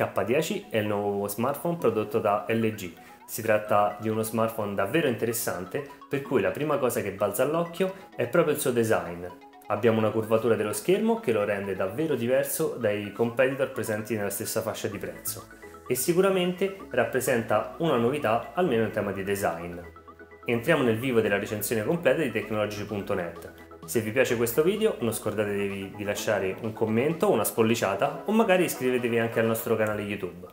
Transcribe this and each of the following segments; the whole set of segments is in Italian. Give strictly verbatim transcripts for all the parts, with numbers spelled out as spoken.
K dieci è il nuovo smartphone prodotto da L G. Si tratta di uno smartphone davvero interessante, per cui la prima cosa che balza all'occhio è proprio il suo design. Abbiamo una curvatura dello schermo che lo rende davvero diverso dai competitor presenti nella stessa fascia di prezzo e sicuramente rappresenta una novità almeno in tema di design. Entriamo nel vivo della recensione completa di Tecnologici punto net. Se vi piace questo video non scordatevi di lasciare un commento, una spolliciata o magari iscrivetevi anche al nostro canale YouTube.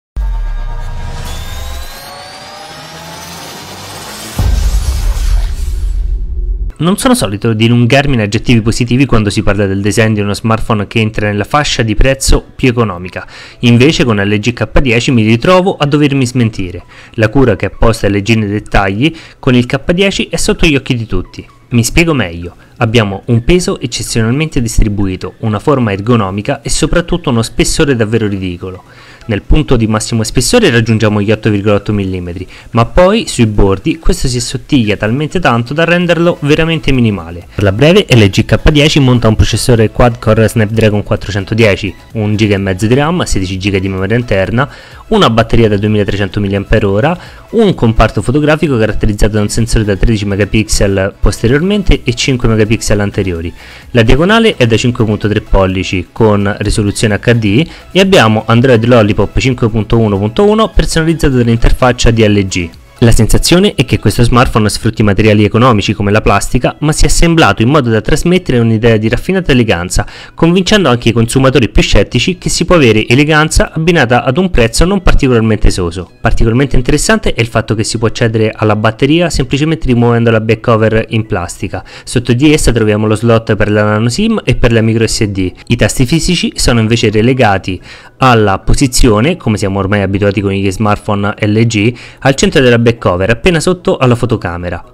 Non sono solito dilungarmi in aggettivi positivi quando si parla del design di uno smartphone che entra nella fascia di prezzo più economica, invece con L G K dieci mi ritrovo a dovermi smentire. La cura che ha posto L G nei dettagli con il K dieci è sotto gli occhi di tutti. Mi spiego meglio. Abbiamo un peso eccezionalmente distribuito, una forma ergonomica e soprattutto uno spessore davvero ridicolo. Nel punto di massimo spessore raggiungiamo gli otto virgola otto millimetri, ma poi sui bordi questo si assottiglia talmente tanto da renderlo veramente minimale. Per la breve, L G K dieci monta un processore quad-core Snapdragon quattrocentodieci, un giga e mezzo di RAM, sedici giga di memoria interna, una batteria da duemilatrecento milliamperi ora, un comparto fotografico caratterizzato da un sensore da tredici megapixel posteriormente e cinque megapixel anteriori. La diagonale è da cinque virgola tre pollici con risoluzione H D e abbiamo Android Lollipop cinque punto uno punto uno personalizzato dall'interfaccia di L G. La sensazione è che questo smartphone sfrutti materiali economici come la plastica, ma sia assemblato in modo da trasmettere un'idea di raffinata eleganza, convincendo anche i consumatori più scettici che si può avere eleganza abbinata ad un prezzo non particolarmente esoso. Particolarmente interessante è il fatto che si può accedere alla batteria semplicemente rimuovendo la back cover in plastica. Sotto di essa troviamo lo slot per la nano SIM e per la micro S D. I tasti fisici sono invece relegati alla posizione, come siamo ormai abituati con gli smartphone L G, al centro della back cover appena sotto alla fotocamera.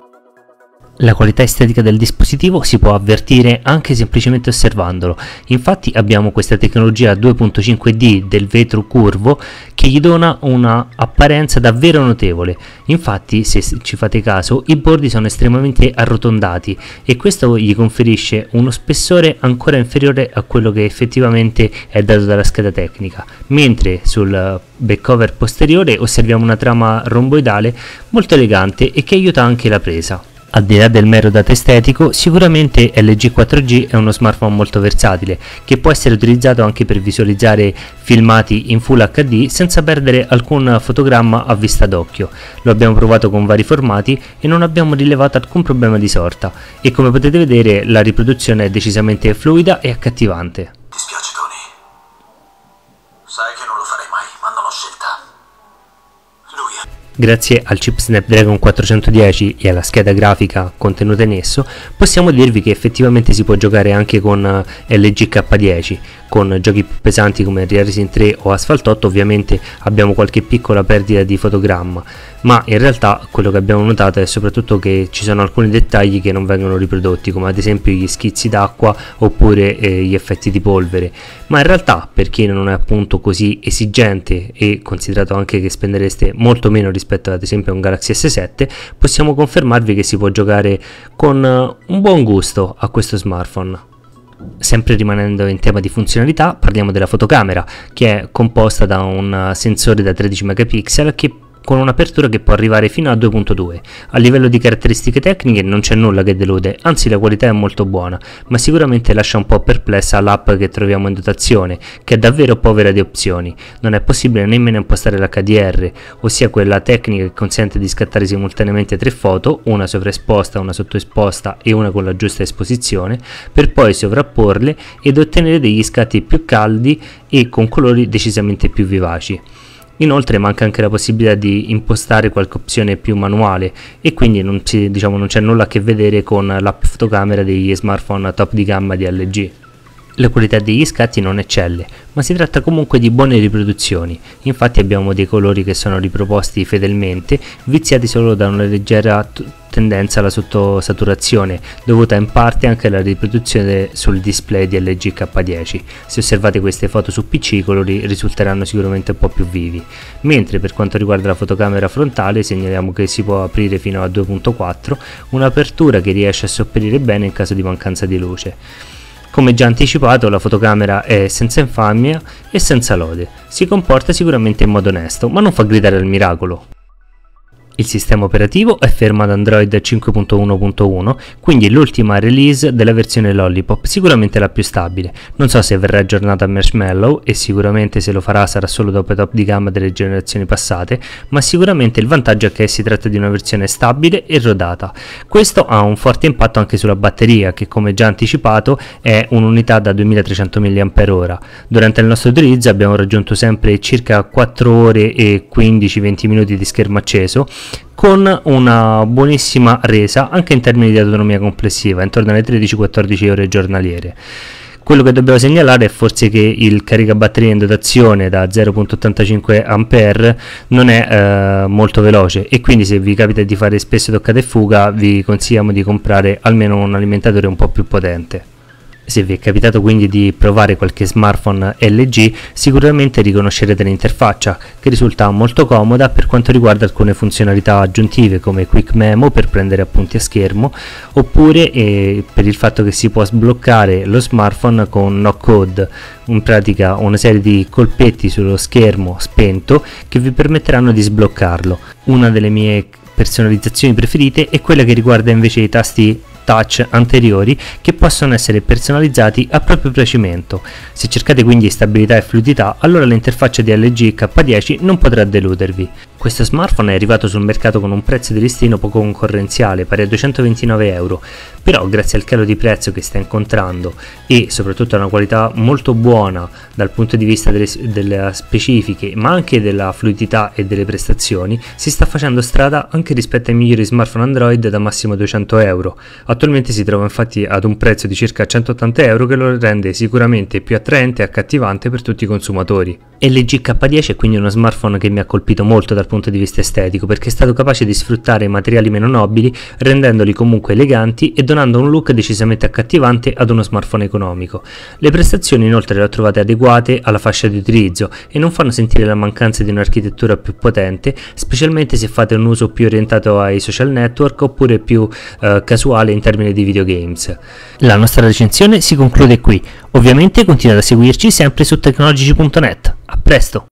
La qualità estetica del dispositivo si può avvertire anche semplicemente osservandolo, infatti abbiamo questa tecnologia due punto cinque D del vetro curvo che gli dona una apparenza davvero notevole. Infatti, se ci fate caso, i bordi sono estremamente arrotondati e questo gli conferisce uno spessore ancora inferiore a quello che effettivamente è dato dalla scheda tecnica, mentre sul back cover posteriore osserviamo una trama romboidale molto elegante e che aiuta anche la presa. Al di là del mero dato estetico, sicuramente L G quattro G è uno smartphone molto versatile, che può essere utilizzato anche per visualizzare filmati in Full H D senza perdere alcun fotogramma a vista d'occhio. Lo abbiamo provato con vari formati e non abbiamo rilevato alcun problema di sorta, e come potete vedere la riproduzione è decisamente fluida e accattivante. Mi dispiace Tony, sai che non lo farei mai, ma non ho scelta. Lui è... Grazie al chip Snapdragon quattrocentodieci e alla scheda grafica contenuta in esso, possiamo dirvi che effettivamente si può giocare anche con L G K dieci. Con giochi più pesanti come Real Racing tre o Asphalt otto ovviamente abbiamo qualche piccola perdita di fotogramma, ma in realtà quello che abbiamo notato è soprattutto che ci sono alcuni dettagli che non vengono riprodotti, come ad esempio gli schizzi d'acqua oppure eh, gli effetti di polvere. Ma in realtà, per chi non è appunto così esigente e considerato anche che spendereste molto meno rispetto ad esempio a un Galaxy S sette, possiamo confermarvi che si può giocare con un buon gusto a questo smartphone. Sempre rimanendo in tema di funzionalità, parliamo della fotocamera, che è composta da un sensore da tredici megapixel che con un'apertura che può arrivare fino a due punto due. A livello di caratteristiche tecniche non c'è nulla che delude, anzi la qualità è molto buona, ma sicuramente lascia un po' perplessa l'app che troviamo in dotazione, che è davvero povera di opzioni. Non è possibile nemmeno impostare l'H D R, ossia quella tecnica che consente di scattare simultaneamente tre foto, una sovraesposta, una sottoesposta e una con la giusta esposizione, per poi sovrapporle ed ottenere degli scatti più caldi e con colori decisamente più vivaci. Inoltre manca anche la possibilità di impostare qualche opzione più manuale e quindi non c'è diciamo, non c'è nulla a che vedere con l'app fotocamera degli smartphone top di gamma di L G. La qualità degli scatti non eccelle, ma si tratta comunque di buone riproduzioni. Infatti abbiamo dei colori che sono riproposti fedelmente, viziati solo da una leggera tendenza alla sottosaturazione, dovuta in parte anche alla riproduzione sul display di L G K dieci. Se osservate queste foto su P C i colori risulteranno sicuramente un po' più vivi, mentre per quanto riguarda la fotocamera frontale segnaliamo che si può aprire fino a due punto quattro, un'apertura che riesce a sopperire bene in caso di mancanza di luce. Come già anticipato, la fotocamera è senza infamia e senza lode, si comporta sicuramente in modo onesto, ma non fa gridare al miracolo. Il sistema operativo è fermo ad Android cinque punto uno punto uno, quindi l'ultima release della versione Lollipop, sicuramente la più stabile. Non so se verrà aggiornata a Marshmallow e sicuramente se lo farà sarà solo dopo i top di gamma delle generazioni passate, ma sicuramente il vantaggio è che si tratta di una versione stabile e rodata. Questo ha un forte impatto anche sulla batteria, che come già anticipato è un'unità da duemilatrecento milliamperi orari. Durante il nostro utilizzo abbiamo raggiunto sempre circa quattro ore e quindici venti minuti di schermo acceso, con una buonissima resa anche in termini di autonomia complessiva, intorno alle tredici quattordici ore giornaliere. Quello che dobbiamo segnalare è forse che il caricabatteria in dotazione da zero virgola ottantacinque ampere non è eh, molto veloce, e quindi se vi capita di fare spesso toccata e fuga vi consigliamo di comprare almeno un alimentatore un po' più potente. Se vi è capitato quindi di provare qualche smartphone L G, sicuramente riconoscerete l'interfaccia, che risulta molto comoda per quanto riguarda alcune funzionalità aggiuntive come Quick Memo per prendere appunti a schermo, oppure eh, per il fatto che si può sbloccare lo smartphone con no code, in pratica una serie di colpetti sullo schermo spento che vi permetteranno di sbloccarlo. Una delle mie personalizzazioni preferite è quella che riguarda invece i tasti touch anteriori, che possono essere personalizzati a proprio piacimento. Se cercate quindi stabilità e fluidità, allora l'interfaccia di L G K dieci non potrà deludervi. Questo smartphone è arrivato sul mercato con un prezzo di listino poco concorrenziale, pari a duecentoventinove euro, però grazie al calo di prezzo che sta incontrando e soprattutto a una qualità molto buona dal punto di vista delle, delle specifiche, ma anche della fluidità e delle prestazioni, si sta facendo strada anche rispetto ai migliori smartphone Android da massimo duecento euro. Attualmente si trova infatti ad un prezzo di circa centottanta euro, che lo rende sicuramente più attraente e accattivante per tutti i consumatori. L G K dieci è quindi uno smartphone che mi ha colpito molto dal punto di vista estetico, perché è stato capace di sfruttare i materiali meno nobili, rendendoli comunque eleganti e donando un look decisamente accattivante ad uno smartphone economico. Le prestazioni inoltre le ho trovate adeguate alla fascia di utilizzo e non fanno sentire la mancanza di un'architettura più potente, specialmente se fate un uso più orientato ai social network oppure più eh, casuale in termini di videogames. La nostra recensione si conclude qui. Ovviamente continuate a seguirci sempre su tecnologici punto net. A presto!